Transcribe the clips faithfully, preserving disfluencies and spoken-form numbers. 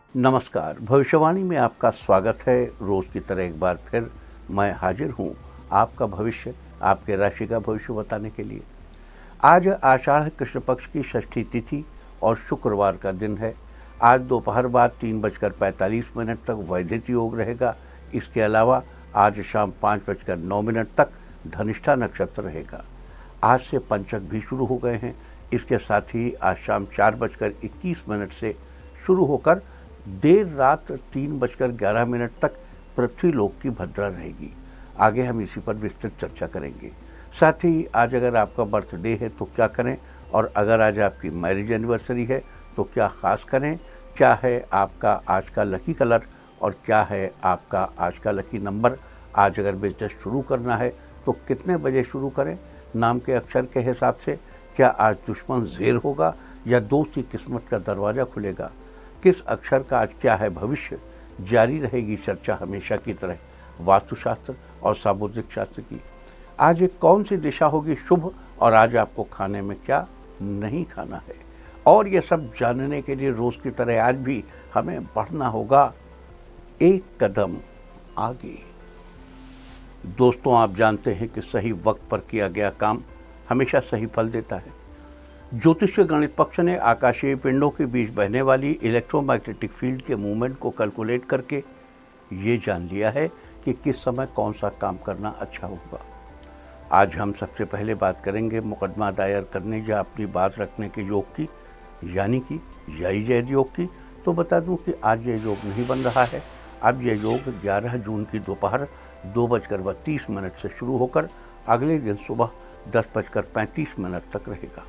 नमस्कार। भविष्यवाणी में आपका स्वागत है। रोज की तरह एक बार फिर मैं हाजिर हूँ आपका भविष्य, आपके राशि का भविष्य बताने के लिए। आज आषाढ़ कृष्ण पक्ष की षष्ठी तिथि और शुक्रवार का दिन है। आज दोपहर बाद तीन बजकर पैंतालीस मिनट तक वैधित योग रहेगा। इसके अलावा आज शाम पाँच बजकर नौ मिनट तक धनिष्ठा नक्षत्र रहेगा। आज से पंचक भी शुरू हो गए हैं। इसके साथ ही आज शाम चार बजकर इक्कीस मिनट से शुरू होकर देर रात तीन बजकर ग्यारह मिनट तक पृथ्वी लोक की भद्रा रहेगी। आगे हम इसी पर विस्तृत चर्चा करेंगे। साथ ही आज अगर आपका बर्थडे है तो क्या करें, और अगर आज आपकी मैरिज एनिवर्सरी है तो क्या खास करें, क्या है आपका आज का लकी कलर और क्या है आपका आज का लकी नंबर। आज अगर बिजनेस शुरू करना है तो कितने बजे शुरू करें, नाम के अक्षर के हिसाब से क्या आज दुश्मन ज़ेर होगा या दोस्त की किस्मत का दरवाज़ा खुलेगा, किस अक्षर का आज क्या है भविष्य। जारी रहेगी चर्चा हमेशा की तरह वास्तुशास्त्र और सामुद्रिक शास्त्र की। आज एक कौन सी दिशा होगी शुभ और आज आपको खाने में क्या नहीं खाना है, और ये सब जानने के लिए रोज़ की तरह आज भी हमें बढ़ना होगा एक कदम आगे। दोस्तों, आप जानते हैं कि सही वक्त पर किया गया काम हमेशा सही फल देता है। ज्योतिषीय गणित पक्ष ने आकाशीय पिंडों के बीच बहने वाली इलेक्ट्रोमैग्नेटिक फील्ड के मूवमेंट को कैलकुलेट करके ये जान लिया है कि किस समय कौन सा काम करना अच्छा होगा। आज हम सबसे पहले बात करेंगे मुकदमा दायर करने या अपनी बात रखने के योग की, यानी कि याई जैद योग की। तो बता दूं कि आज ये योग नहीं बन रहा है। अब यह योग ग्यारह जून की दोपहर दो बजकर बत्तीस मिनट से शुरू होकर अगले दिन सुबह दस बजकर पैंतीस मिनट तक रहेगा।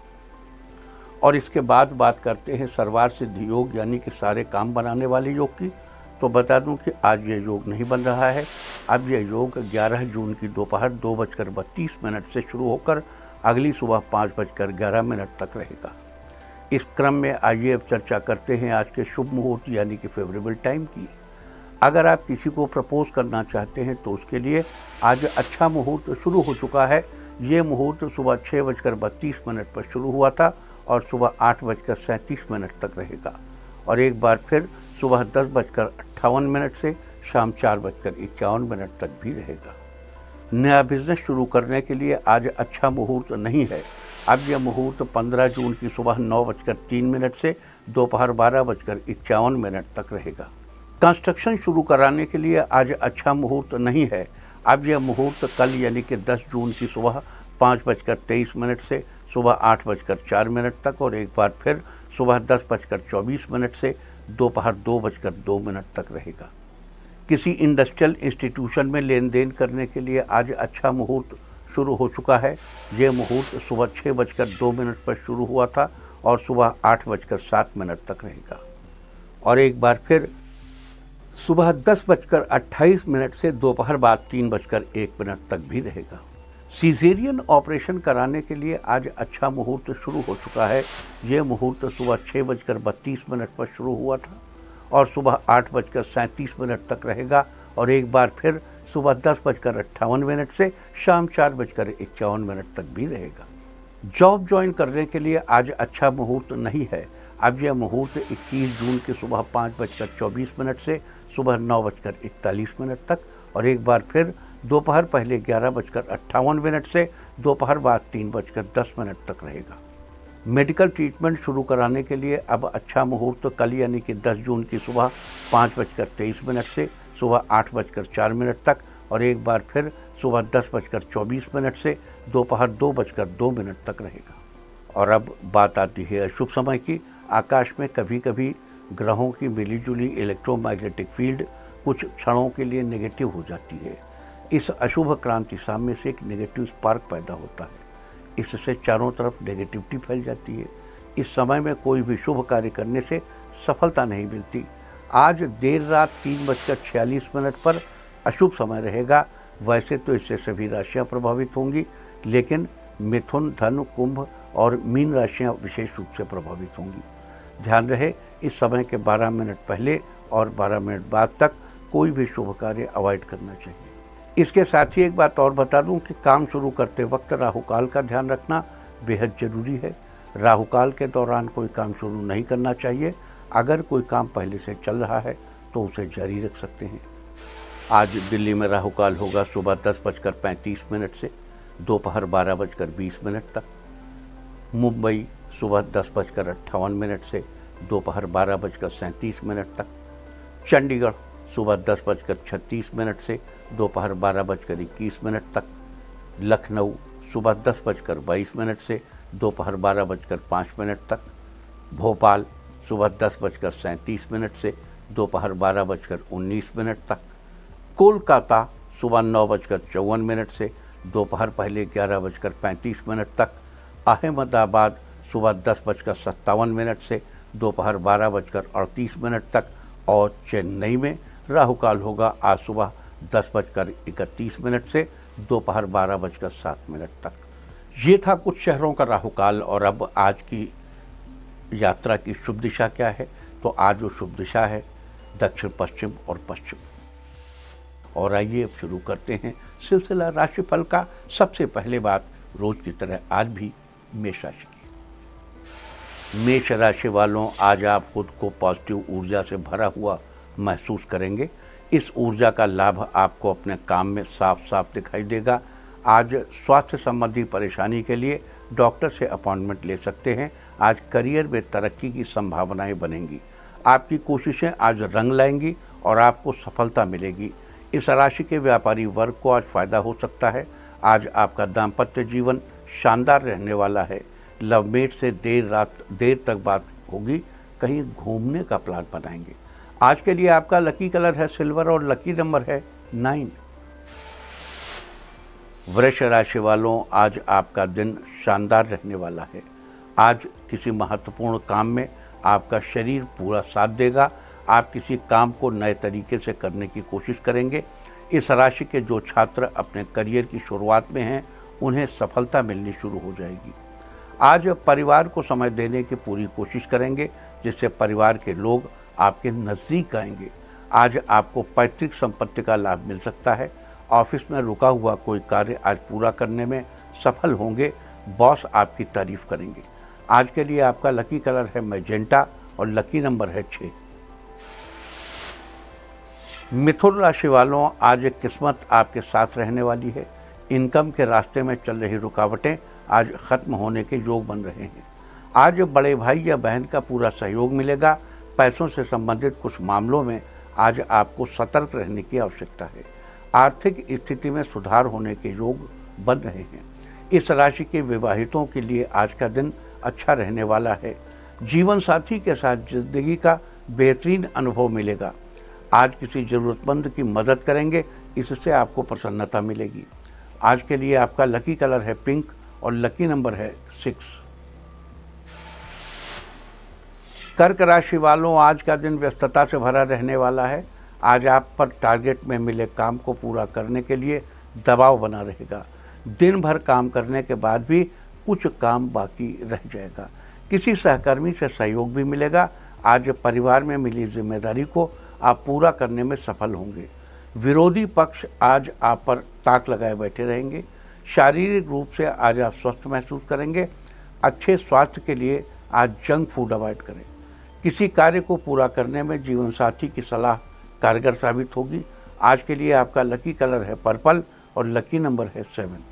और इसके बाद बात करते हैं सर्वार सिद्धि योग, यानी कि सारे काम बनाने वाले योग की। तो बता दूं कि आज ये योग नहीं बन रहा है। अब यह योग ग्यारह जून की दोपहर दो बजकर बत्तीस मिनट से शुरू होकर अगली सुबह पाँच बजकर ग्यारह मिनट तक रहेगा। इस क्रम में आइए अब चर्चा करते हैं आज के शुभ मुहूर्त यानी कि फेवरेबल टाइम की। अगर आप किसी को प्रपोज करना चाहते हैं तो उसके लिए आज अच्छा मुहूर्त शुरू हो चुका है। ये मुहूर्त सुबह छः बजकर बत्तीस मिनट पर शुरू हुआ था और सुबह आठ बजकर सैंतीस मिनट तक रहेगा, और एक बार फिर सुबह दस बजकर अट्ठावन मिनट से शाम चार बजकर इक्यावन मिनट तक भी रहेगा। नया बिजनेस शुरू करने के लिए आज अच्छा मुहूर्त नहीं है। अब यह मुहूर्त पंद्रह जून की सुबह नौ बजकर तीन मिनट से दोपहर बारह बजकर इक्यावन मिनट तक रहेगा। कंस्ट्रक्शन शुरू कराने के लिए आज अच्छा मुहूर्त नहीं है। अब यह मुहूर्त कल यानी कि दस जून की सुबह पाँच बजकर तेईस मिनट से सुबह आठ बजकर चार मिनट तक और एक बार फिर सुबह दस बजकर चौबीस मिनट से दोपहर दो बजकर दो मिनट तक रहेगा। किसी इंडस्ट्रियल इंस्टीट्यूशन में लेन देन करने के लिए आज अच्छा मुहूर्त शुरू हो चुका है। ये मुहूर्त सुबह छः बजकर दो मिनट पर शुरू हुआ था और सुबह आठ बजकर सात मिनट तक रहेगा, और एक बार फिर सुबह दस बजकर अट्ठाईस मिनट से दोपहर बाद तीन बजकर एक मिनट तक भी रहेगा। सीजेरियन ऑपरेशन कराने के लिए आज अच्छा मुहूर्त शुरू हो चुका है। ये मुहूर्त सुबह छः बजकर बत्तीस मिनट पर शुरू हुआ था और सुबह आठ बजकर सैंतीस मिनट तक रहेगा, और एक बार फिर सुबह दस बजकर अट्ठावन मिनट से शाम चार बजकर इक्यावन मिनट तक भी रहेगा। जॉब ज्वाइन करने के लिए आज अच्छा मुहूर्त नहीं है। अब यह मुहूर्त इक्कीस जून की सुबह पाँच बजकर चौबीस मिनट से सुबह नौ बजकर इकतालीस मिनट तक और एक बार फिर दोपहर पहले ग्यारह बजकर अट्ठावन मिनट से दोपहर बाद तीन बजकर दस मिनट तक रहेगा। मेडिकल ट्रीटमेंट शुरू कराने के लिए अब अच्छा मुहूर्त कल यानी कि दस जून की सुबह पाँच बजकर तेईस मिनट से सुबह आठ बजकर चार मिनट तक और एक बार फिर सुबह दस बजकर चौबीस मिनट से दोपहर दो बजकर दो मिनट तक रहेगा। और अब बात आती है अशुभ समय की। आकाश में कभी कभी ग्रहों की मिलीजुली इलेक्ट्रोमैग्नेटिक फील्ड कुछ क्षणों के लिए नेगेटिव हो जाती है। इस अशुभ क्रांति साम्य से एक नेगेटिव स्पार्क पैदा होता है। इससे चारों तरफ नेगेटिविटी फैल जाती है। इस समय में कोई भी शुभ कार्य करने से सफलता नहीं मिलती। आज देर रात तीन बजकर छियालीस मिनट पर अशुभ समय रहेगा। वैसे तो इससे सभी राशियां प्रभावित होंगी, लेकिन मिथुन, धनु, कुंभ और मीन राशियां विशेष रूप से प्रभावित होंगी। ध्यान रहे, इस समय के बारह मिनट पहले और बारह मिनट बाद तक कोई भी शुभ कार्य अवॉइड करना चाहिए। इसके साथ ही एक बात और बता दूं कि काम शुरू करते वक्त राहुकाल का ध्यान रखना बेहद जरूरी है। राहुकाल के दौरान कोई काम शुरू नहीं करना चाहिए। अगर कोई काम पहले से चल रहा है तो उसे जारी रख सकते हैं। आज दिल्ली में राहु काल होगा सुबह दस बजकर पैंतीस मिनट से दोपहर बारह बजकर बीस मिनट तक। मुंबई सुबह दस बजकर अट्ठावन मिनट से दोपहर बारह बजकर सैंतीस मिनट तक। चंडीगढ़ सुबह दस बजकर छत्तीस मिनट से दोपहर बारह बजकर इक्कीस मिनट तक। लखनऊ सुबह दस बजकर बाईस मिनट से दोपहर बारह बजकर पाँच मिनट तक। भोपाल सुबह दस बजकर सैंतीस मिनट से दोपहर बारह बजकर उन्नीस मिनट तक। कोलकाता सुबह नौ बजकर चौवन मिनट से दोपहर पहले ग्यारह बजकर पैंतीस मिनट तक। अहमदाबाद सुबह दस बजकर सत्तावन मिनट से दोपहर बारह बजकर अड़तीस मिनट तक। और चेन्नई में राहु काल होगा आज सुबह दस बजकर इकतीस मिनट से दोपहर बारह बजकर सात मिनट तक। ये था कुछ शहरों का राहु काल। और अब आज की यात्रा की शुभ दिशा क्या है, तो आज जो शुभ दिशा है दक्षिण पश्चिम और पश्चिम। और आइए अब शुरू करते हैं सिलसिला राशिफल का। सबसे पहले बात रोज की तरह आज भी मेष राशि की। मेष राशि वालों, आज आप खुद को पॉजिटिव ऊर्जा से भरा हुआ महसूस करेंगे। इस ऊर्जा का लाभ आपको अपने काम में साफ साफ दिखाई देगा। आज स्वास्थ्य संबंधी परेशानी के लिए डॉक्टर से अपॉइंटमेंट ले सकते हैं। आज करियर में तरक्की की संभावनाएं बनेंगी। आपकी कोशिशें आज रंग लाएंगी और आपको सफलता मिलेगी। इस राशि के व्यापारी वर्ग को आज फायदा हो सकता है। आज आपका दाम्पत्य जीवन शानदार रहने वाला है। लवमेट से देर रात देर तक बात होगी। कहीं घूमने का प्लान बनाएंगे। आज के लिए आपका लकी कलर है सिल्वर और लकी नंबर है नाइन। वृष राशि वालों, आज आपका दिन शानदार रहने वाला है। आज किसी महत्वपूर्ण काम में आपका शरीर पूरा साथ देगा। आप किसी काम को नए तरीके से करने की कोशिश करेंगे। इस राशि के जो छात्र अपने करियर की शुरुआत में हैं, उन्हें सफलता मिलनी शुरू हो जाएगी। आज परिवार को समय देने की पूरी कोशिश करेंगे, जिससे परिवार के लोग आपके नज़दीक आएंगे। आज आपको पैतृक संपत्ति का लाभ मिल सकता है। ऑफिस में रुका हुआ कोई कार्य आज पूरा करने में सफल होंगे। बॉस आपकी तारीफ करेंगे। आज के लिए आपका लकी कलर है मैजेंटा और लकी नंबर है छः। मिथुन राशि वालों, आज एक किस्मत आपके साथ रहने वाली है। इनकम के रास्ते में चल रही रुकावटें आज खत्म होने के योग बन रहे हैं। आज बड़े भाई या बहन का पूरा सहयोग मिलेगा। पैसों से संबंधित कुछ मामलों में आज आपको सतर्क रहने की आवश्यकता है। आर्थिक स्थिति में सुधार होने के योग बन रहे हैं। इस राशि के विवाहितों के लिए आज का दिन अच्छा रहने वाला है। जीवन साथी के साथ जिंदगी का बेहतरीन अनुभव मिलेगा। आज किसी जरूरतमंद की मदद करेंगे, इससे आपको प्रसन्नता मिलेगी। आज के लिए आपका लकी कलर है पिंक और लकी नंबर है सिक्स। कर्क राशि वालों, आज का दिन व्यस्तता से भरा रहने वाला है। आज आप पर टारगेट में मिले काम को पूरा करने के लिए दबाव बना रहेगा। दिन भर काम करने के बाद भी कुछ काम बाकी रह जाएगा। किसी सहकर्मी से सहयोग भी मिलेगा। आज परिवार में मिली जिम्मेदारी को आप पूरा करने में सफल होंगे। विरोधी पक्ष आज आप पर ताक लगाए बैठे रहेंगे। शारीरिक रूप से आज आप स्वस्थ महसूस करेंगे। अच्छे स्वास्थ्य के लिए आज जंक फूड अवॉइड करें। किसी कार्य को पूरा करने में जीवन साथी की सलाह कारगर साबित होगी। आज के लिए आपका लकी कलर है पर्पल और लकी नंबर है सेवन।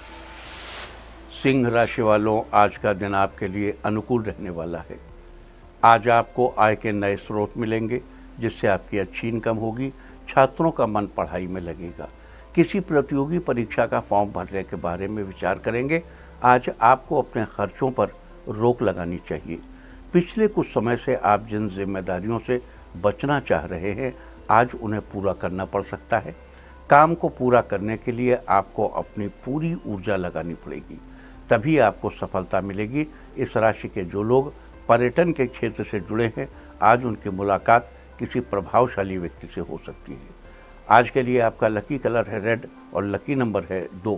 सिंह राशि वालों, आज का दिन आपके लिए अनुकूल रहने वाला है। आज आपको आय के नए स्रोत मिलेंगे, जिससे आपकी अच्छी इनकम होगी। छात्रों का मन पढ़ाई में लगेगा। किसी प्रतियोगी परीक्षा का फॉर्म भरने के बारे में विचार करेंगे। आज आपको अपने खर्चों पर रोक लगानी चाहिए। पिछले कुछ समय से आप जिन जिम्मेदारियों से बचना चाह रहे हैं, आज उन्हें पूरा करना पड़ सकता है। काम को पूरा करने के लिए आपको अपनी पूरी ऊर्जा लगानी पड़ेगी, तभी आपको सफलता मिलेगी। इस राशि के जो लोग पर्यटन के क्षेत्र से जुड़े हैं, आज उनकी मुलाकात किसी प्रभावशाली व्यक्ति से हो सकती है। आज के लिए आपका लकी कलर है रेड और लकी नंबर है दो।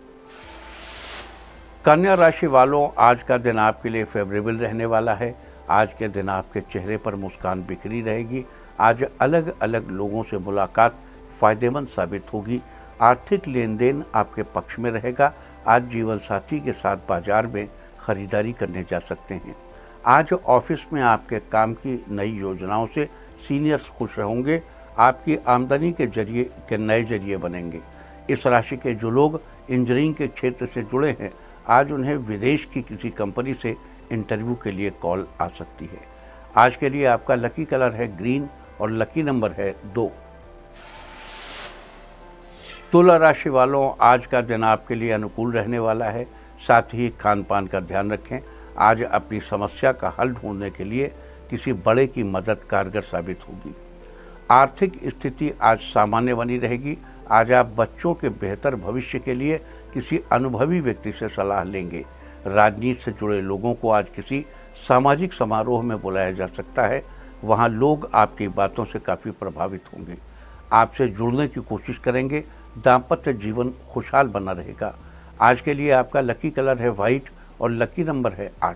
कन्या राशि वालों, आज का दिन आपके लिए फेवरेबल रहने वाला है। आज के दिन आपके चेहरे पर मुस्कान बिखरी रहेगी। आज अलग अलग लोगों से मुलाकात फायदेमंद साबित होगी। आर्थिक लेन देन आपके पक्ष में रहेगा। आज जीवन साथी के साथ बाजार में खरीदारी करने जा सकते हैं। आज ऑफिस में आपके काम की नई योजनाओं से सीनियर्स खुश होंगे। आपकी आमदनी के जरिए के नए जरिए बनेंगे। इस राशि के जो लोग इंजीनियरिंग के क्षेत्र से जुड़े हैं, आज उन्हें विदेश की किसी कंपनी से इंटरव्यू के लिए कॉल आ सकती है। आज के लिए आपका लकी कलर है ग्रीन और लकी नंबर है दो। तुला राशि वालों, आज का दिन आपके लिए अनुकूल रहने वाला है। साथ ही खान पान का ध्यान रखें। आज अपनी समस्या का हल ढूंढने के लिए किसी बड़े की मदद कारगर साबित होगी। आर्थिक स्थिति आज सामान्य बनी रहेगी। आज आप बच्चों के बेहतर भविष्य के लिए किसी अनुभवी व्यक्ति से सलाह लेंगे। राजनीति से जुड़े लोगों को आज किसी सामाजिक समारोह में बुलाया जा सकता है। वहां लोग आपकी बातों से काफ़ी प्रभावित होंगे, आपसे जुड़ने की कोशिश करेंगे। दाम्पत्य जीवन खुशहाल बना रहेगा। आज के लिए आपका लकी कलर है व्हाइट और लकी नंबर है आठ।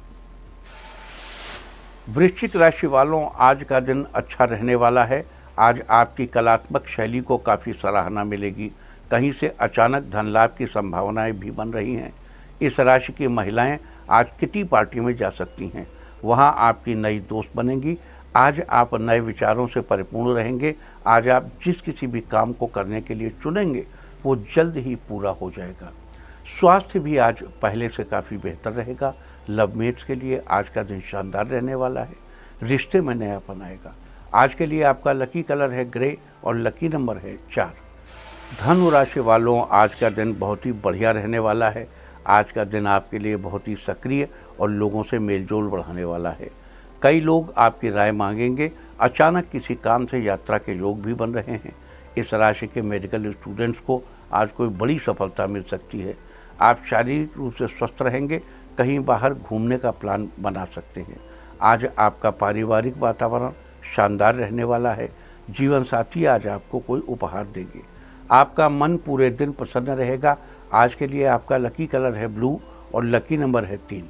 वृश्चिक राशि वालों, आज का दिन अच्छा रहने वाला है। आज आपकी कलात्मक शैली को काफ़ी सराहना मिलेगी। कहीं से अचानक धन लाभ की संभावनाएं भी बन रही हैं। इस राशि की महिलाएं आज किटी पार्टी में जा सकती हैं। वहां आपकी नई दोस्त बनेंगी। आज आप नए विचारों से परिपूर्ण रहेंगे। आज आप जिस किसी भी काम को करने के लिए चुनेंगे वो जल्द ही पूरा हो जाएगा। स्वास्थ्य भी आज पहले से काफ़ी बेहतर रहेगा। लवमेट्स के लिए आज का दिन शानदार रहने वाला है। रिश्ते में नयापन आएगा। आज के लिए आपका लकी कलर है ग्रे और लकी नंबर है चार। धनु राशि वालों, आज का दिन बहुत ही बढ़िया रहने वाला है। आज का दिन आपके लिए बहुत ही सक्रिय और लोगों से मेलजोल बढ़ाने वाला है। कई लोग आपकी राय मांगेंगे। अचानक किसी काम से यात्रा के योग भी बन रहे हैं। इस राशि के मेडिकल स्टूडेंट्स को आज कोई बड़ी सफलता मिल सकती है। आप शारीरिक रूप से स्वस्थ रहेंगे। कहीं बाहर घूमने का प्लान बना सकते हैं। आज आपका पारिवारिक वातावरण शानदार रहने वाला है। जीवन साथी आज आपको कोई उपहार देंगे। आपका मन पूरे दिन प्रसन्न रहेगा। आज के लिए आपका लकी कलर है ब्लू और लकी नंबर है तीन।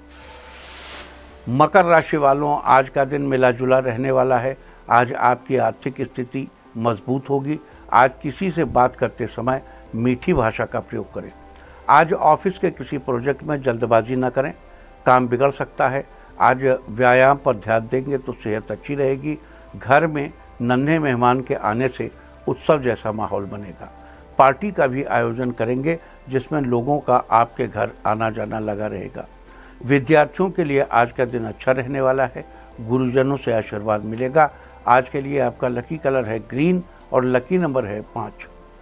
मकर राशि वालों, आज का दिन मिला जुला रहने वाला है। आज आपकी आर्थिक स्थिति मजबूत होगी। आज किसी से बात करते समय मीठी भाषा का प्रयोग करें। आज ऑफिस के किसी प्रोजेक्ट में जल्दबाजी न करें, काम बिगड़ सकता है। आज व्यायाम पर ध्यान देंगे तो सेहत अच्छी रहेगी। घर में नन्हे मेहमान के आने से उत्सव जैसा माहौल बनेगा। पार्टी का भी आयोजन करेंगे जिसमें लोगों का आपके घर आना जाना लगा रहेगा। विद्यार्थियों के लिए आज का दिन अच्छा रहने वाला है। गुरुजनों से आशीर्वाद मिलेगा। आज के लिए आपका लकी कलर है ग्रीन और लकी नंबर है पाँच।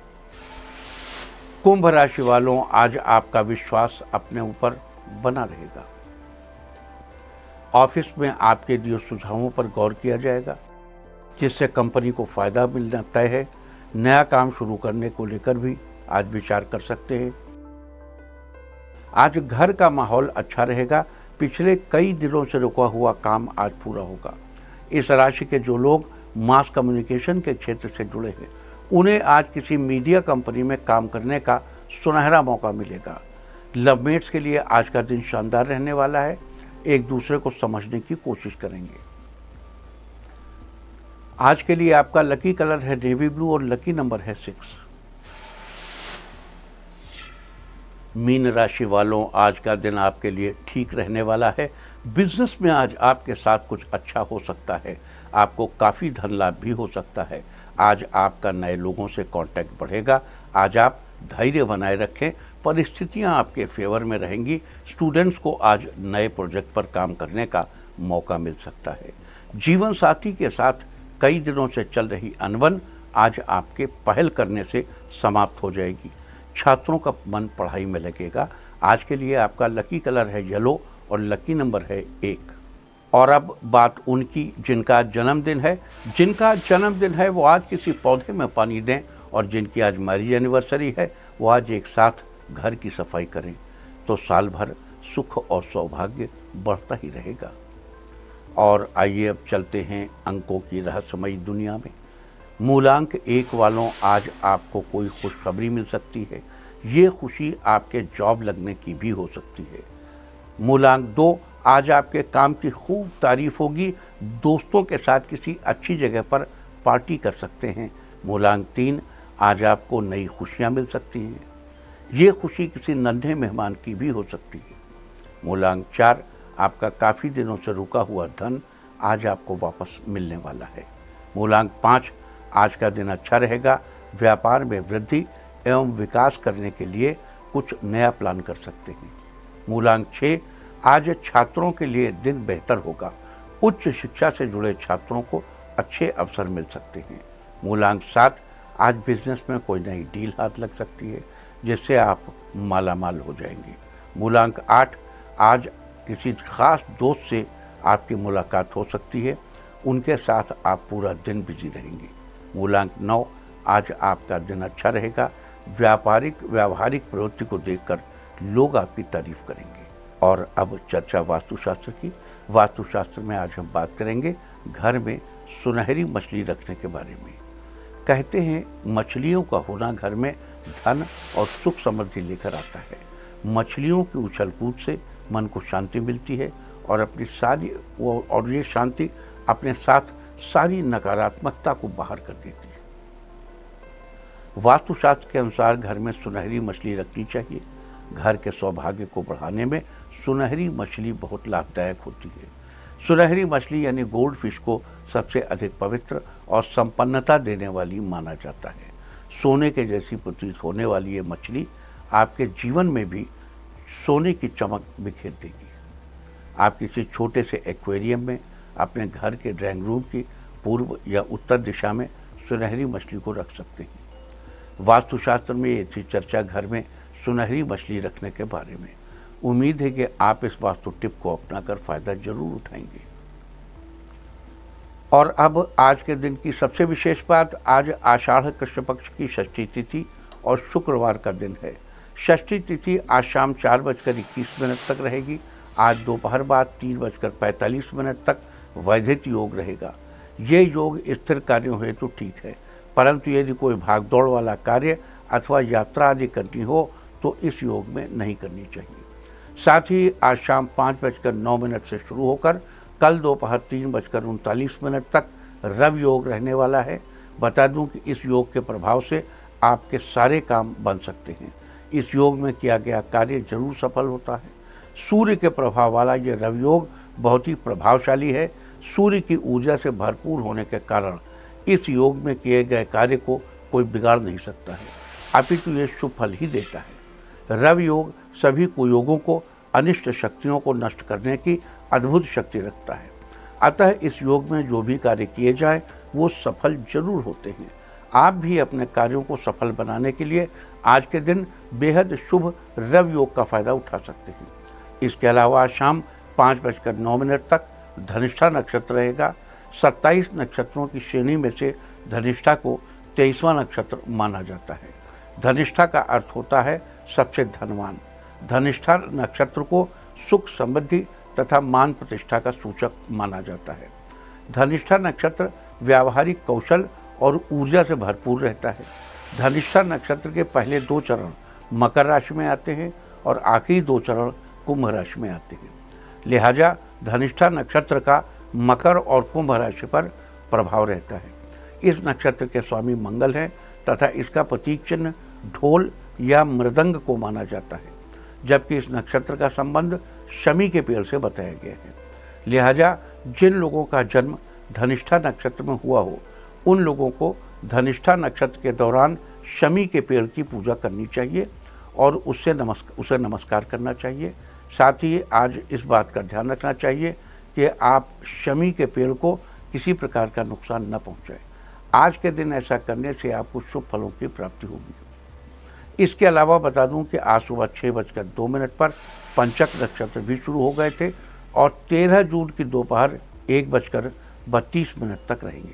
कुंभ राशि वालों, आज आपका विश्वास अपने ऊपर बना रहेगा। ऑफिस में आपके दिए सुझावों पर गौर किया जाएगा जिससे कंपनी को फायदा मिलना तय है। नया काम शुरू करने को लेकर भी आज विचार कर सकते हैं। आज घर का माहौल अच्छा रहेगा। पिछले कई दिनों से रुका हुआ काम आज पूरा होगा। इस राशि के जो लोग मास कम्युनिकेशन के क्षेत्र से जुड़े हैं उन्हें आज किसी मीडिया कंपनी में काम करने का सुनहरा मौका मिलेगा। लवमेट्स के लिए आज का दिन शानदार रहने वाला है। एक दूसरे को समझने की कोशिश करेंगे। आज के लिए आपका लकी कलर है नेवी ब्लू और लकी नंबर है सिक्स। मीन राशि वालों, आज का दिन आपके लिए ठीक रहने वाला है। बिजनेस में आज आपके साथ कुछ अच्छा हो सकता है। आपको काफ़ी धन लाभ भी हो सकता है। आज आपका नए लोगों से कांटेक्ट बढ़ेगा। आज आप धैर्य बनाए रखें। परिस्थितियां आपके फेवर में रहेंगी। स्टूडेंट्स को आज नए प्रोजेक्ट पर काम करने का मौका मिल सकता है। जीवन साथी के साथ कई दिनों से चल रही अनबन आज आपके पहल करने से समाप्त हो जाएगी। छात्रों का मन पढ़ाई में लगेगा। आज के लिए आपका लकी कलर है येलो और लकी नंबर है एक। और अब बात उनकी जिनका जन्मदिन है। जिनका जन्मदिन है वो आज किसी पौधे में पानी दें और जिनकी आज मैरिज एनिवर्सरी है वो आज एक साथ घर की सफाई करें तो साल भर सुख और सौभाग्य बढ़ता ही रहेगा। और आइए अब चलते हैं अंकों की रहस्यमयी दुनिया में। मूलांक एक वालों, आज आपको कोई खुशखबरी मिल सकती है। ये खुशी आपके जॉब लगने की भी हो सकती है। मूलांक दो, आज आपके काम की खूब तारीफ होगी। दोस्तों के साथ किसी अच्छी जगह पर पार्टी कर सकते हैं। मूलांक तीन, आज आपको नई खुशियां मिल सकती हैं। ये खुशी किसी नन्हे मेहमान की भी हो सकती है। मूलांक चार, आपका काफ़ी दिनों से रुका हुआ धन आज आपको वापस मिलने वाला है। मूलांक पाँच, आज का दिन अच्छा रहेगा। व्यापार में वृद्धि एवं विकास करने के लिए कुछ नया प्लान कर सकते हैं। मूलांक छः, आज छात्रों के लिए दिन बेहतर होगा। उच्च शिक्षा से जुड़े छात्रों को अच्छे अवसर मिल सकते हैं। मूलांक सात, आज बिजनेस में कोई नई डील हाथ लग सकती है जिससे आप मालामाल हो जाएंगे। मूलांक आठ, आज किसी खास दोस्त से आपकी मुलाकात हो सकती है, उनके साथ आप पूरा दिन बिजी रहेंगे। मूलांक नौ, आज आपका दिन अच्छा रहेगा। व्यापारिक व्यावहारिक प्रवृत्ति को देखकर लोग आपकी तारीफ करेंगे। और अब चर्चा वास्तुशास्त्र की। वास्तुशास्त्र में आज हम बात करेंगे घर में सुनहरी मछली रखने के बारे में। कहते हैं मछलियों का होना घर में धन और सुख समृद्धि लेकर आता है। मछलियों की उछल कूद से मन को शांति मिलती है और अपनी सारी और ये शांति अपने साथ सारी नकारात्मकता को बाहर कर देती है। वास्तुशास्त्र के अनुसार घर में सुनहरी मछली रखनी चाहिए। घर के सौभाग्य को बढ़ाने में सुनहरी मछली बहुत लाभदायक होती है। सुनहरी मछली यानी गोल्ड फिश को सबसे अधिक पवित्र और संपन्नता देने वाली माना जाता है। सोने के जैसी प्रतीत होने वाली ये मछली आपके जीवन में भी सोने की चमक बिखेर देगी। आप किसी छोटे से एक्वेरियम में अपने घर के ड्राइंग रूम की पूर्व या उत्तर दिशा में सुनहरी मछली को रख सकते हैं। वास्तुशास्त्र में ये थी चर्चा घर में सुनहरी मछली रखने के बारे में। उम्मीद है कि आप इस वास्तु टिप को अपनाकर फायदा जरूर उठाएंगे। और अब आज के दिन की सबसे विशेष बात, आज आषाढ़ कृष्ण पक्ष की षष्ठी तिथि और शुक्रवार का दिन है। षष्ठी तिथि आज शाम चार बजकर इक्कीस मिनट तक रहेगी। आज दोपहर बाद तीन बजकर पैंतालीस मिनट तक वैधित योग रहेगा। ये योग स्थिर कार्यों हेतु ठीक है, परंतु यदि कोई भागदौड़ वाला कार्य अथवा यात्रा आदि करनी हो तो इस योग में नहीं करनी चाहिए। साथ ही आज शाम पाँच बजकर नौ मिनट से शुरू होकर कल दोपहर तीन बजकर उनतालीस मिनट तक रव योग रहने वाला है। बता दूं कि इस योग के प्रभाव से आपके सारे काम बन सकते हैं। इस योग में किया गया कार्य जरूर सफल होता है। सूर्य के प्रभाव वाला ये रव योग बहुत ही प्रभावशाली है। सूर्य की ऊर्जा से भरपूर होने के कारण इस योग में किए गए कार्य को कोई बिगाड़ नहीं सकता है, अपितु ये शुभ फल ही देता है। रव योग सभी कुयोगों को, अनिष्ट शक्तियों को नष्ट करने की अद्भुत शक्ति रखता है। अतः इस योग में जो भी कार्य किए जाएं वो सफल जरूर होते हैं। आप भी अपने कार्यों को सफल बनाने के लिए आज के दिन बेहद शुभ रव योग का फायदा उठा सकते हैं। इसके अलावा आज शाम पाँच बजकर नौ मिनट तक धनिष्ठा नक्षत्र रहेगा। सत्ताईस नक्षत्रों की श्रेणी में से धनिष्ठा को तेईसवां नक्षत्र माना जाता है। धनिष्ठा का अर्थ होता है सबसे धनवान। धनिष्ठा नक्षत्र को सुख समृद्धि तथा मान प्रतिष्ठा का सूचक माना जाता है। धनिष्ठा नक्षत्र व्यावहारिक कौशल और ऊर्जा से भरपूर रहता है। धनिष्ठा नक्षत्र के पहले दो चरण मकर राशि में आते हैं और आखिरी दो चरण कुंभ राशि में आते हैं। लिहाजा धनिष्ठा नक्षत्र का मकर और कुंभ राशि पर प्रभाव रहता है। इस नक्षत्र के स्वामी मंगल हैं तथा इसका प्रतीक चिन्ह ढोल या मृदंग को माना जाता है, जबकि इस नक्षत्र का संबंध शमी के पेड़ से बताया गया है। लिहाजा जिन लोगों का जन्म धनिष्ठा नक्षत्र में हुआ हो उन लोगों को धनिष्ठा नक्षत्र के दौरान शमी के पेड़ की पूजा करनी चाहिए और उससे नमस्कार उसे नमस्कार करना चाहिए। साथ ही आज इस बात का ध्यान रखना चाहिए कि आप शमी के पेड़ को किसी प्रकार का नुकसान न पहुंचाएं। आज के दिन ऐसा करने से आपको शुभ फलों की प्राप्ति होगी। इसके अलावा बता दूं कि आज सुबह छः बजकर दो मिनट पर पंचक नक्षत्र भी शुरू हो गए थे और तेरह जून की दोपहर एक बजकर बत्तीस मिनट तक रहेंगे।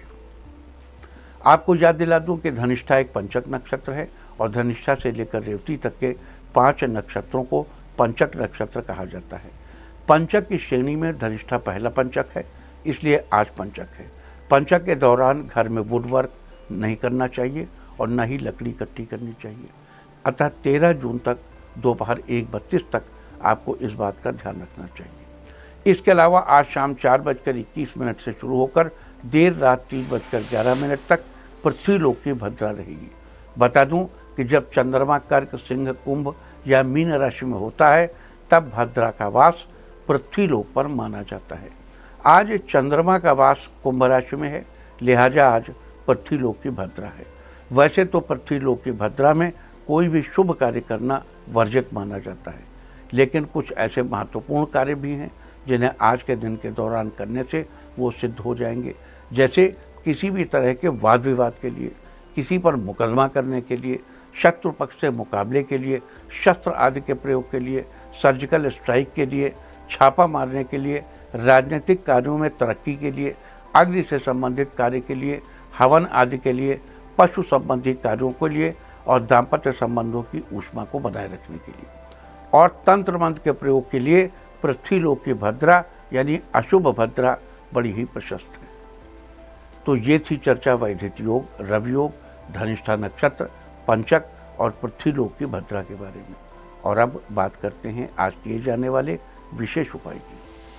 आपको याद दिला दूं कि धनिष्ठा एक पंचक नक्षत्र है और धनिष्ठा से लेकर रेवती तक के पांच नक्षत्रों को पंचक नक्षत्र कहा जाता है। पंचक की श्रेणी में धनिष्ठा पहला पंचक है, इसलिए आज पंचक है। पंचक के दौरान घर में वुड वर्क नहीं करना चाहिए और न ही लकड़ी इकट्ठी करनी चाहिए। अतः तेरह जून तक दोपहर एक बत्तीस तक आपको इस बात का ध्यान रखना चाहिए। इसके अलावा आज शाम चार बजकर इक्कीस मिनट से शुरू होकर देर रात तीन बजकर ग्यारह मिनट तक पृथ्वी लोक की भद्रा रहेगी। बता दूं कि जब चंद्रमा कर्क, सिंह, कुंभ या मीन राशि में होता है तब भद्रा का वास पृथ्वीलोक पर माना जाता है। आज चंद्रमा का वास कुंभ राशि में है, लिहाजा आज पृथ्वीलोक की भद्रा है। वैसे तो पृथ्वीलोक की भद्रा में कोई भी शुभ कार्य करना वर्जित माना जाता है, लेकिन कुछ ऐसे महत्वपूर्ण कार्य भी हैं जिन्हें आज के दिन के दौरान करने से वो सिद्ध हो जाएंगे। जैसे किसी भी तरह के वाद विवाद के लिए, किसी पर मुकदमा करने के लिए, शत्रु पक्ष से मुकाबले के लिए, शस्त्र आदि के प्रयोग के लिए, सर्जिकल स्ट्राइक के लिए, छापा मारने के लिए, राजनीतिक कार्यों में तरक्की के लिए, अग्नि से संबंधित कार्य के लिए, हवन आदि के लिए, पशु संबंधी कार्यों के लिए और दाम्पत्य संबंधों की ऊष्मा को बनाए रखने के लिए और तंत्र मंत्र के प्रयोग के लिए पृथ्वीलोक की भद्रा यानी अशुभ भद्रा बड़ी ही प्रशस्त है। तो ये थी चर्चा वैधिक योग, रवि योग, धनिष्ठा नक्षत्र, पंचक और पृथ्वीलोक की भद्रा के बारे में। और अब बात करते हैं आज किए जाने वाले विशेष उपाय की।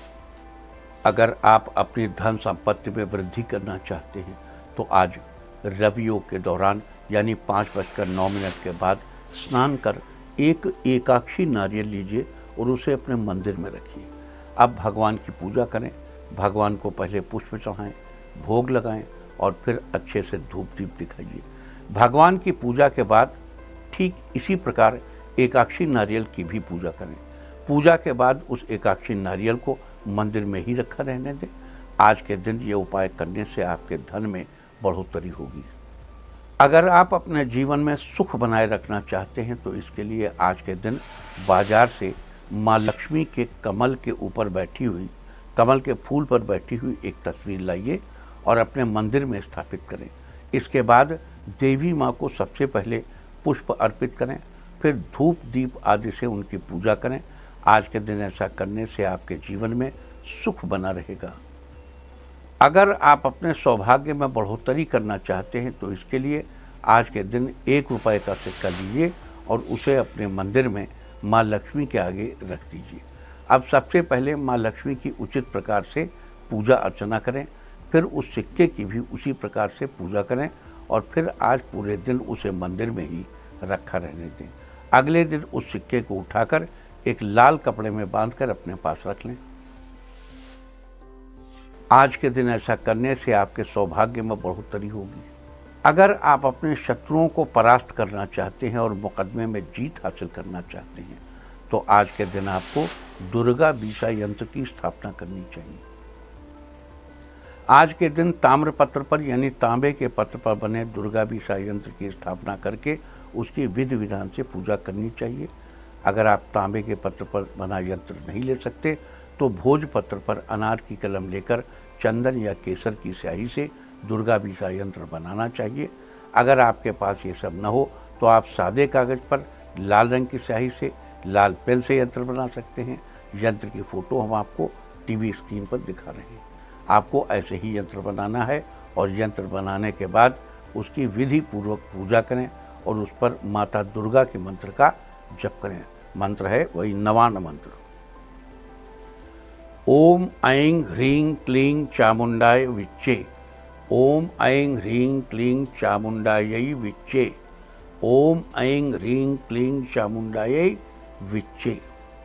अगर आप अपनी धन संपत्ति में वृद्धि करना चाहते हैं तो आज रवि योग के दौरान यानी पाँच बजकर नौ मिनट के बाद स्नान कर एक एकाक्षी नारियल लीजिए और उसे अपने मंदिर में रखिए। अब भगवान की पूजा करें, भगवान को पहले पुष्प चढ़ाएं, भोग लगाएं और फिर अच्छे से धूप दीप दिखाइए। भगवान की पूजा के बाद ठीक इसी प्रकार एकाक्षी नारियल की भी पूजा करें। पूजा के बाद उस एकाक्षी नारियल को मंदिर में ही रखा रहने दें। आज के दिन ये उपाय करने से आपके धन में बढ़ोतरी होगी। अगर आप अपने जीवन में सुख बनाए रखना चाहते हैं तो इसके लिए आज के दिन बाजार से माँ लक्ष्मी के कमल के ऊपर बैठी हुई, कमल के फूल पर बैठी हुई एक तस्वीर लाइए और अपने मंदिर में स्थापित करें। इसके बाद देवी माँ को सबसे पहले पुष्प अर्पित करें, फिर धूप दीप आदि से उनकी पूजा करें। आज के दिन ऐसा करने से आपके जीवन में सुख बना रहेगा। अगर आप अपने सौभाग्य में बढ़ोतरी करना चाहते हैं तो इसके लिए आज के दिन एक रुपए का सिक्का लीजिए और उसे अपने मंदिर में माँ लक्ष्मी के आगे रख दीजिए। अब सबसे पहले माँ लक्ष्मी की उचित प्रकार से पूजा अर्चना करें, फिर उस सिक्के की भी उसी प्रकार से पूजा करें और फिर आज पूरे दिन उसे मंदिर में ही रखा रहने दें। अगले दिन उस सिक्के को उठाकर एक लाल कपड़े में बांधकर अपने पास रख लें। आज के दिन ऐसा करने से आपके सौभाग्य में बढ़ोतरी होगी। अगर आप अपने शत्रुओं को परास्त करना चाहते हैं और मुकदमे में जीत हासिल करना चाहते हैं तो आज के दिन आपको दुर्गा बीसा यंत्र की स्थापना करनी चाहिए। आज के दिन ताम्र पत्र पर यानी तांबे के पत्र पर बने दुर्गा बीसा यंत्र की स्थापना करके उसकी विधि विधान से पूजा करनी चाहिए। अगर आप तांबे के पत्र पर बना यंत्र नहीं ले सकते तो भोज पत्र पर अनार की कलम लेकर चंदन या केसर की स्याही से दुर्गा बीसा यंत्र बनाना चाहिए। अगर आपके पास ये सब न हो तो आप सादे कागज पर लाल रंग की स्याही से लाल पेन से यंत्र बना सकते हैं। यंत्र की फोटो हम आपको टीवी स्क्रीन पर दिखा रहे हैं। आपको ऐसे ही यंत्र बनाना है और यंत्र बनाने के बाद उसकी विधि पूर्वक पूजा करें और उस पर माता दुर्गा के मंत्र का जप करें। मंत्र है वही नवान मंत्र, ओम ऐं ह्रीं क्लीं चामुंडाय विच्चे, ओम ऐं ह्रीं क्लीं चामुंडायै विच्चे, ओम ऐं ह्रीं क्लीं चामुंडायै विच्चे।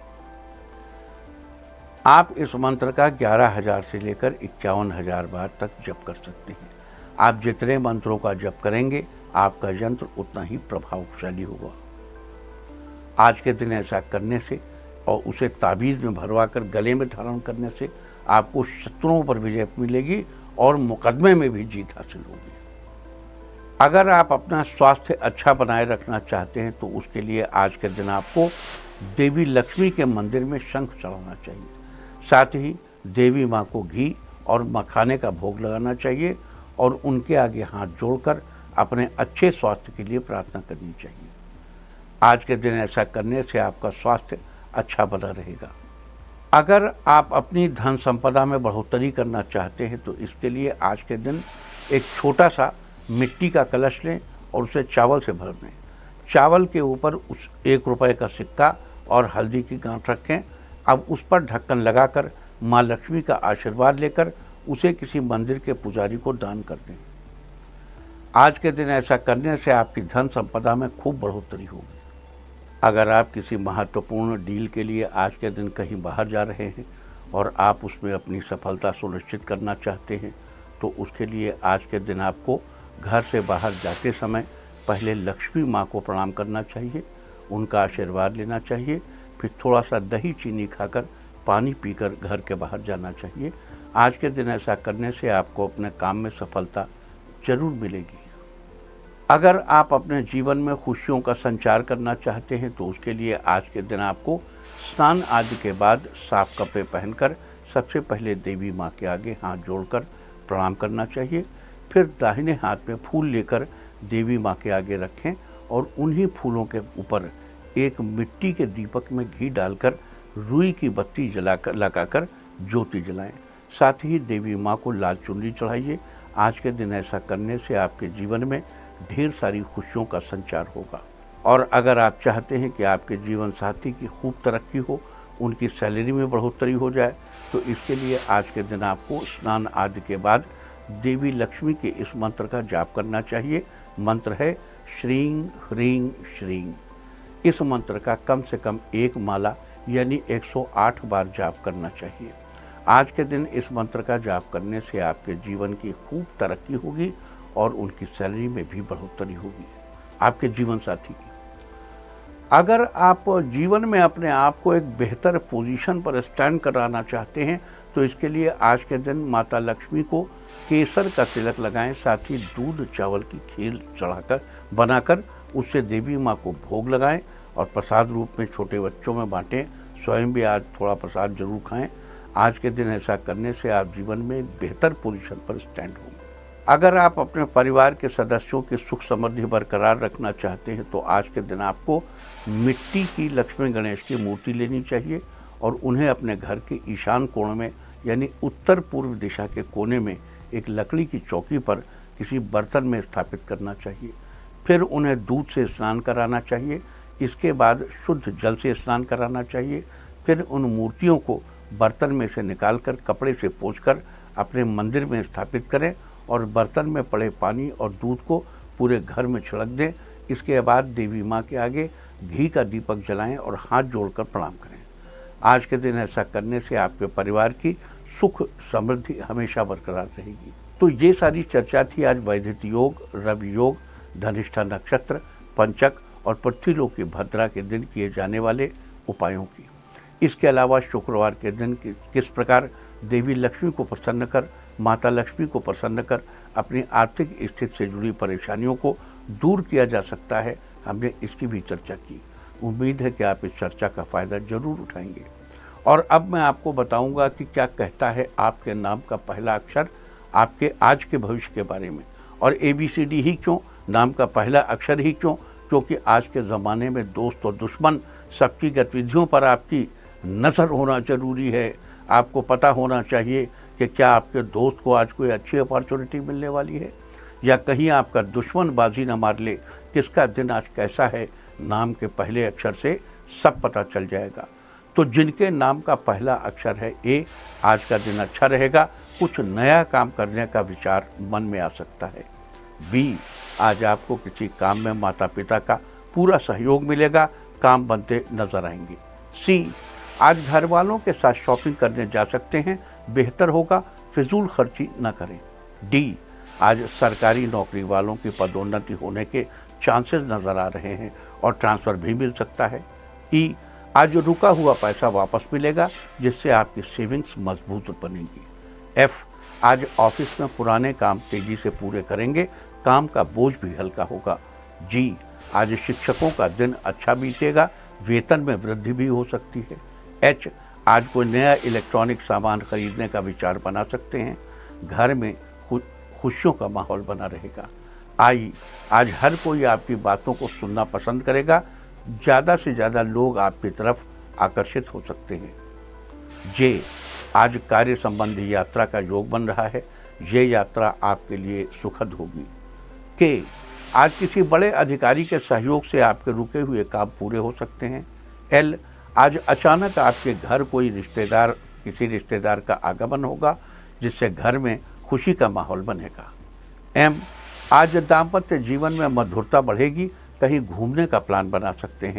आप इस मंत्र का ग्यारह हजार से लेकर इक्यावन हजार बार तक जप कर सकते हैं। आप जितने मंत्रों का जप करेंगे आपका यंत्र उतना ही प्रभावशाली होगा। आज के दिन ऐसा करने से और उसे ताबीज़ में भरवाकर गले में धारण करने से आपको शत्रुओं पर विजय मिलेगी और मुकदमे में भी जीत हासिल होगी। अगर आप अपना स्वास्थ्य अच्छा बनाए रखना चाहते हैं तो उसके लिए आज के दिन आपको देवी लक्ष्मी के मंदिर में शंख चढ़ाना चाहिए। साथ ही देवी माँ को घी और मखाने का भोग लगाना चाहिए और उनके आगे हाथ जोड़कर अपने अच्छे स्वास्थ्य के लिए प्रार्थना करनी चाहिए। आज के दिन ऐसा करने से आपका स्वास्थ्य अच्छा बना रहेगा। अगर आप अपनी धन संपदा में बढ़ोतरी करना चाहते हैं तो इसके लिए आज के दिन एक छोटा सा मिट्टी का कलश लें और उसे चावल से भर दें। चावल के ऊपर उस एक रुपए का सिक्का और हल्दी की गांठ रखें। अब उस पर ढक्कन लगाकर माँ लक्ष्मी का आशीर्वाद लेकर उसे किसी मंदिर के पुजारी को दान कर दें। आज के दिन ऐसा करने से आपकी धन संपदा में खूब बढ़ोतरी होगी। अगर आप किसी महत्वपूर्ण डील के लिए आज के दिन कहीं बाहर जा रहे हैं और आप उसमें अपनी सफलता सुनिश्चित करना चाहते हैं, तो उसके लिए आज के दिन आपको घर से बाहर जाते समय पहले लक्ष्मी माँ को प्रणाम करना चाहिए, उनका आशीर्वाद लेना चाहिए, फिर थोड़ा सा दही चीनी खाकर पानी पीकर घर के बाहर जाना चाहिए। आज के दिन ऐसा करने से आपको अपने काम में सफलता जरूर मिलेगी। अगर आप अपने जीवन में खुशियों का संचार करना चाहते हैं तो उसके लिए आज के दिन आपको स्नान आदि के बाद साफ कपड़े पहनकर सबसे पहले देवी माँ के आगे हाथ जोड़कर प्रणाम करना चाहिए। फिर दाहिने हाथ में फूल लेकर देवी माँ के आगे रखें और उन्हीं फूलों के ऊपर एक मिट्टी के दीपक में घी डालकर रुई की बत्ती जलाकर लगाकर ज्योति जलाएं। साथ ही देवी माँ को लाल चुनरी चढ़ाइए। आज के दिन ऐसा करने से आपके जीवन में ढेर सारी खुशियों का संचार होगा। और अगर आप चाहते हैं कि आपके जीवन साथी की खूब तरक्की हो, उनकी सैलरी में बढ़ोतरी हो जाए, तो इसके लिए आज के दिन आपको स्नान आदि के बाद देवी लक्ष्मी के इस मंत्र का जाप करना चाहिए। मंत्र है श्रीं ह्रीं श्रीं। इस मंत्र का कम से कम एक माला यानी एक सौ आठ बार जाप करना चाहिए। आज के दिन इस मंत्र का जाप करने से आपके जीवन की खूब तरक्की होगी और उनकी सैलरी में भी बढ़ोतरी होगी, आपके जीवन साथी की। अगर आप जीवन में अपने आप को एक बेहतर पोजीशन पर स्टैंड कराना चाहते हैं तो इसके लिए आज के दिन माता लक्ष्मी को केसर का तिलक लगाएं। साथ ही दूध चावल की खीर चढ़ाकर बनाकर उससे देवी माँ को भोग लगाएं और प्रसाद रूप में छोटे बच्चों में बांटें। स्वयं भी आज थोड़ा प्रसाद जरूर खाएं। आज के दिन ऐसा करने से आप जीवन में बेहतर पोजीशन पर स्टैंड होंगे। अगर आप अपने परिवार के सदस्यों की सुख समृद्धि बरकरार रखना चाहते हैं तो आज के दिन आपको मिट्टी की लक्ष्मी गणेश की मूर्ति लेनी चाहिए और उन्हें अपने घर के ईशान कोण में यानी उत्तर पूर्व दिशा के कोने में एक लकड़ी की चौकी पर किसी बर्तन में स्थापित करना चाहिए। फिर उन्हें दूध से स्नान कराना चाहिए। इसके बाद शुद्ध जल से स्नान कराना चाहिए। फिर उन मूर्तियों को बर्तन में से निकालकर कपड़े से पोंछकर अपने मंदिर में स्थापित करें और बर्तन में पड़े पानी और दूध को पूरे घर में छिड़क दें। इसके बाद देवी माँ के आगे घी का दीपक जलाएं और हाथ जोड़कर प्रणाम करें। आज के दिन ऐसा करने से आपके परिवार की सुख समृद्धि हमेशा बरकरार रहेगी। तो ये सारी चर्चा थी आज वैदिक योग, रवि योग, धनिष्ठा नक्षत्र, पंचक और पृथ्वीलोक की भद्रा के दिन किए जाने वाले उपायों की। इसके अलावा शुक्रवार के दिन किस प्रकार देवी लक्ष्मी को प्रसन्न कर, माता लक्ष्मी को प्रसन्न कर अपनी आर्थिक स्थिति से जुड़ी परेशानियों को दूर किया जा सकता है, हमने इसकी भी चर्चा की। उम्मीद है कि आप इस चर्चा का फ़ायदा जरूर उठाएंगे। और अब मैं आपको बताऊंगा कि क्या कहता है आपके नाम का पहला अक्षर आपके आज के भविष्य के बारे में। और ए बी सी डी ही क्यों, नाम का पहला अक्षर ही क्यों? क्योंकि आज के ज़माने में दोस्त और दुश्मन सबकी गतिविधियों पर आपकी नज़र होना जरूरी है। आपको पता होना चाहिए कि क्या आपके दोस्त को आज कोई अच्छी अपॉर्चुनिटी मिलने वाली है या कहीं आपका दुश्मन बाजी न मार ले। किसका दिन आज कैसा है, नाम के पहले अक्षर से सब पता चल जाएगा। तो जिनके नाम का पहला अक्षर है ए, आज का दिन अच्छा रहेगा। कुछ नया काम करने का विचार मन में आ सकता है। बी, आज आपको किसी काम में माता पिता का पूरा सहयोग मिलेगा, काम बनते नजर आएंगे। सी, आज घर वालों के साथ शॉपिंग करने जा सकते हैं, बेहतर होगा, फिजूल खर्ची न करें। डी, आज सरकारी नौकरी वालों की पदोन्नति होने के चांसेस नजर आ रहे हैं और ट्रांसफ़र भी मिल सकता है। ई, आज रुका हुआ पैसा वापस मिलेगा जिससे आपकी सेविंग्स मजबूत बनेगी। एफ, आज ऑफिस में पुराने काम तेजी से पूरे करेंगे, काम का बोझ भी हल्का होगा। जी, आज शिक्षकों का दिन अच्छा बीतेगा, वेतन में वृद्धि भी हो सकती है। एच, आज कोई नया इलेक्ट्रॉनिक सामान खरीदने का विचार बना सकते हैं, घर में खुशियों का माहौल बना रहेगा। आई, आज हर कोई आपकी बातों को सुनना पसंद करेगा, ज़्यादा से ज़्यादा लोग आपकी तरफ आकर्षित हो सकते हैं। जे, आज कार्य संबंधी यात्रा का योग बन रहा है, ये यात्रा आपके लिए सुखद होगी। के, आज किसी बड़े अधिकारी के सहयोग से आपके रुके हुए काम पूरे हो सकते हैं। एल, आज अचानक आपके घर कोई रिश्तेदार किसी रिश्तेदार का आगमन होगा जिससे घर में खुशी का माहौल बनेगा। एम, आज दाम्पत्य जीवन में मधुरता बढ़ेगी, कहीं घूमने का प्लान बना सकते हैं।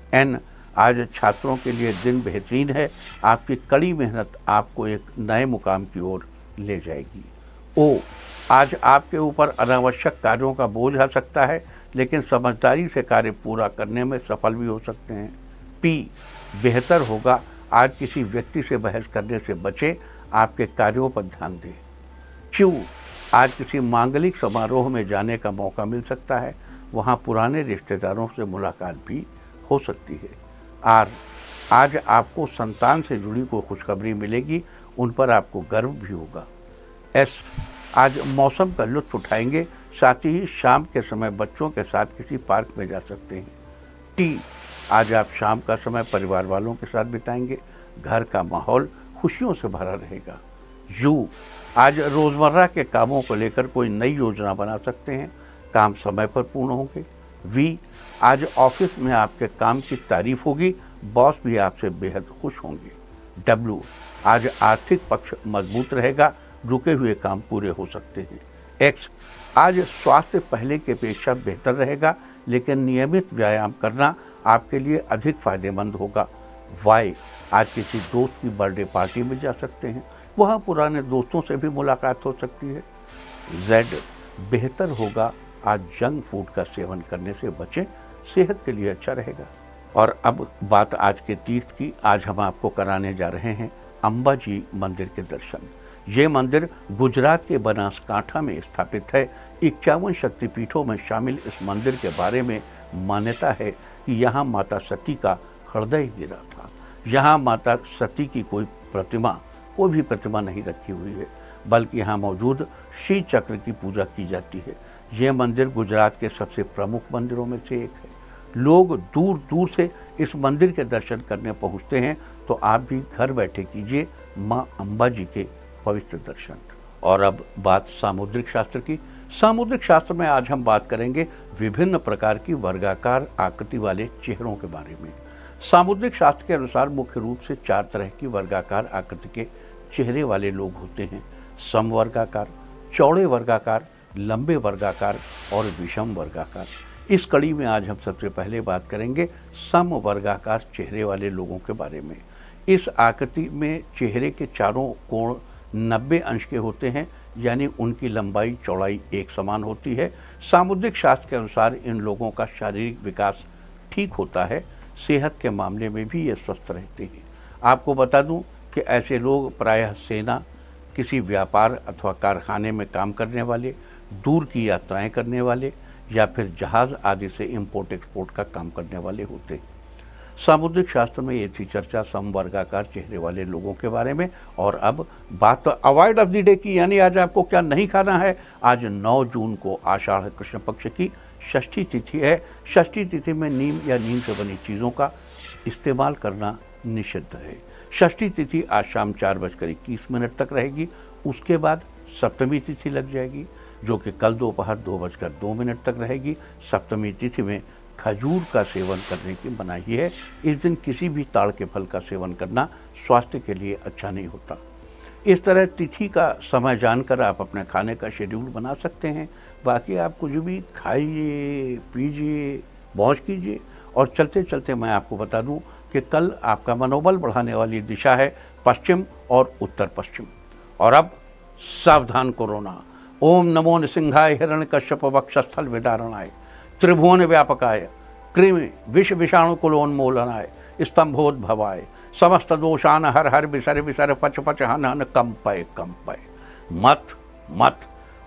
एन, आज छात्रों के लिए दिन बेहतरीन है, आपकी कड़ी मेहनत आपको एक नए मुकाम की ओर ले जाएगी। ओ, आज आपके ऊपर अनावश्यक कार्यों का बोझ आ सकता है, लेकिन समझदारी से कार्य पूरा करने में सफल भी हो सकते हैं। पी, बेहतर होगा आज किसी व्यक्ति से बहस करने से बचें, आपके कार्यों पर ध्यान दें। क्यू, आज किसी मांगलिक समारोह में जाने का मौका मिल सकता है, वहाँ पुराने रिश्तेदारों से मुलाकात भी हो सकती है। आर, आज आपको संतान से जुड़ी कोई खुशखबरी मिलेगी, उन पर आपको गर्व भी होगा। एस, आज मौसम का लुत्फ उठाएंगे, साथ ही शाम के समय बच्चों के साथ किसी पार्क में जा सकते हैं। टी, आज आप शाम का समय परिवार वालों के साथ बिताएंगे, घर का माहौल खुशियों से भरा रहेगा। यू, आज रोज़मर्रा के कामों को लेकर कोई नई योजना बना सकते हैं, काम समय पर पूर्ण होंगे। वी, आज ऑफिस में आपके काम की तारीफ होगी, बॉस भी आपसे बेहद खुश होंगे। डब्ल्यू, आज आर्थिक पक्ष मजबूत रहेगा, रुके हुए काम पूरे हो सकते हैं। एक्स, आज स्वास्थ्य पहले की अपेक्षा बेहतर रहेगा, लेकिन नियमित व्यायाम करना आपके लिए अधिक फायदेमंद होगा। वाई, आज किसी दोस्त की बर्थडे पार्टी में जा सकते हैं, वहाँ पुराने दोस्तों से भी मुलाकात हो सकती है। जेड, बेहतर होगा आज जंक फूड का सेवन करने से बचें, सेहत के लिए अच्छा रहेगा। और अब बात आज के तीर्थ की, आज हम आपको कराने जा रहे हैं अंबाजी मंदिर के दर्शन। ये मंदिर गुजरात के बनासकांठा में स्थापित है। इक्यावन शक्तिपीठों में शामिल इस मंदिर के बारे में मान्यता है कि यहाँ माता सती का हृदय गिरा था। यहाँ माता सती की कोई प्रतिमा कोई भी प्रतिमा नहीं रखी हुई है, बल्कि यहाँ मौजूद श्री चक्र की पूजा की जाती है। ये मंदिर गुजरात के सबसे प्रमुख मंदिरों में से एक है। लोग दूर दूर से इस मंदिर के दर्शन करने पहुँचते हैं, तो आप भी घर बैठे कीजिए माँ अंबाजी के पवित्र दर्शन। और अब बात सामुद्रिक शास्त्र की। सामुद्रिक शास्त्र में आज हम बात करेंगे विभिन्न प्रकार की वर्गाकार आकृति वाले चेहरों के बारे में। सामुद्रिक शास्त्र के अनुसार मुख्य रूप से चार तरह की वर्गाकार आकृति के चेहरे वाले लोग होते हैं: समवर्गाकार, चौड़े वर्गाकार, लंबे वर्गाकार और विषम वर्गाकार। इस कड़ी में आज हम सबसे पहले बात करेंगे समवर्गाकार चेहरे वाले लोगों के बारे में। इस आकृति में चेहरे के चारों कोण नब्बे अंश के होते हैं, यानी उनकी लंबाई चौड़ाई एक समान होती है। सामुद्रिक शास्त्र के अनुसार इन लोगों का शारीरिक विकास ठीक होता है, सेहत के मामले में भी ये स्वस्थ रहते हैं। आपको बता दूं कि ऐसे लोग प्रायः सेना, किसी व्यापार अथवा कारखाने में काम करने वाले, दूर की यात्राएं करने वाले या फिर जहाज़ आदि से इंपोर्ट एक्सपोर्ट का काम करने वाले होते हैं। सामुद्रिक शास्त्र में ये थी चर्चा समवर्गाकार चेहरे वाले लोगों के बारे में। और अब बात तो अवॉइड ऑफ द डे की, यानी आज आपको क्या नहीं खाना है। आज नौ जून को आषाढ़ कृष्ण पक्ष की षष्ठी तिथि है। षष्ठी तिथि में नीम या नीम से बनी चीज़ों का इस्तेमाल करना निषिद्ध है। षष्ठी तिथि आज शाम चार बजकर इक्कीस मिनट तक रहेगी। उसके बाद सप्तमी तिथि लग जाएगी, जो कि कल दोपहर दो बजकर दो मिनट तक रहेगी। सप्तमी तिथि में खजूर का सेवन करने की मनाही है। इस दिन किसी भी ताड़ के फल का सेवन करना स्वास्थ्य के लिए अच्छा नहीं होता। इस तरह तिथि का समय जानकर आप अपने खाने का शेड्यूल बना सकते हैं। बाकी आप कुछ भी खाइए, पीजिए, मौज कीजिए। और चलते चलते मैं आपको बता दूं कि कल आपका मनोबल बढ़ाने वाली दिशा है पश्चिम और उत्तर पश्चिम। और अब सावधान कोरोना। ओम नमो नृसिंहाय हिरण्यकश्यप वक्षस्थल विदारणाय त्रिभुवन व्यापकाय कृमि विष विषाणु कुलोन्मूलनाय स्तंभोद्भवाय समस्त दोषान हर हर विसर विसर पच पच हन हन कंपय कंपय मत मत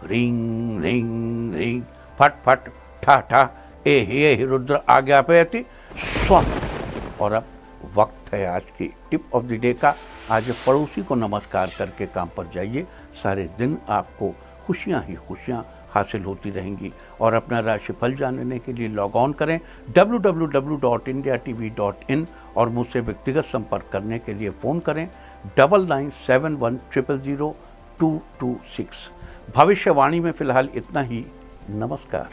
रिंग रिंग रिंग फट फट ठा ठा ए हे रुद्र आज्ञापयति स्व। और अब वक्त है आज की टिप ऑफ द डे का। आज पड़ोसी को नमस्कार करके काम पर जाइए, सारे दिन आपको खुशियाँ ही खुशियाँ हासिल होती रहेंगी। और अपना राशिफल जानने के लिए लॉग ऑन करें W W W dot India T V dot in और मुझसे व्यक्तिगत संपर्क करने के लिए फ़ोन करें double nine seven one triple zero two two six. भविष्यवाणी में फ़िलहाल इतना ही। नमस्कार।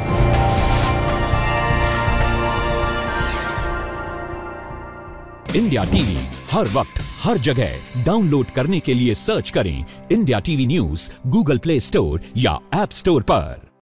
इंडिया टीवी हर वक्त हर जगह डाउनलोड करने के लिए सर्च करें India TV news Google Play Store या ऐप स्टोर पर।